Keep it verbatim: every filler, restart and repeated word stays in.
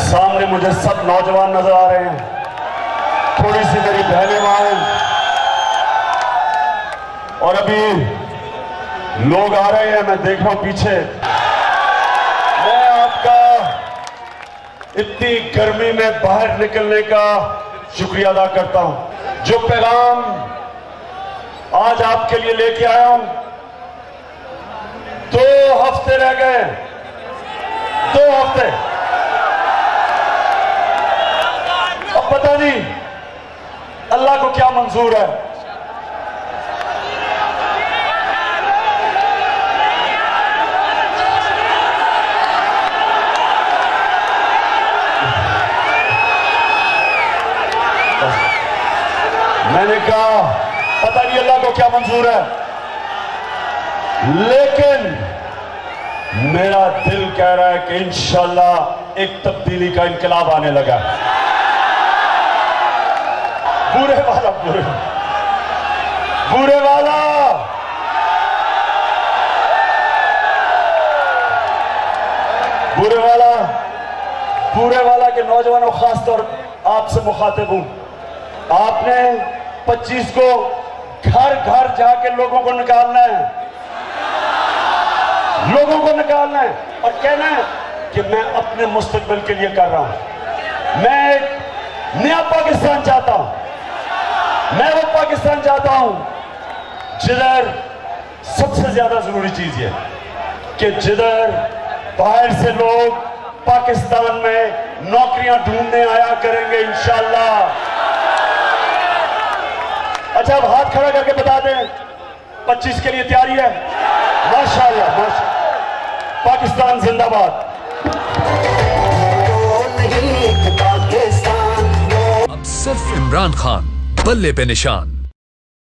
सामने मुझे सब नौजवान नजर आ रहे हैं, थोड़ी सी मेरी बहनें वहां हैं, और अभी लोग आ रहे हैं, मैं देख रहा हूं पीछे। मैं आपका इतनी गर्मी में बाहर निकलने का शुक्रिया अदा करता हूं। जो पैगाम आज आपके लिए लेके आया हूं, दो हफ्ते रह गए, दो हफ्ते, अब पता नहीं अल्लाह को क्या मंजूर है। मैंने कहा पता नहीं अल्लाह को क्या मंजूर है, लेकिन मेरा दिल कह रहा है कि इंशाल्लाह एक तब्दीली का इनकलाब आने लगा। बुरे वाला बुरे बुरे वाला बुरे वाला बुरे वाला के नौजवानों, खासतौर आपसे मुखातिब हूं। आपने पच्चीस को घर घर जाके लोगों को निकालना है, लोगों को निकालना है और कहना है कि मैं अपने मुस्तकबिल के लिए कर रहा हूं। मैं एक नया पाकिस्तान चाहता हूं, मैं वो पाकिस्तान चाहता हूं जिधर सबसे ज्यादा जरूरी चीज है कि जिधर बाहर से लोग पाकिस्तान में नौकरियां ढूंढने आया करेंगे इंशाल्लाह। अच्छा, अब हाथ खड़ा करके बता दें पच्चीस के लिए तैयारी है? माशाअल्लाह, माशाअल्लाह। पाकिस्तान जिंदाबाद। अब सिर्फ इमरान खान बल्ले पे निशान।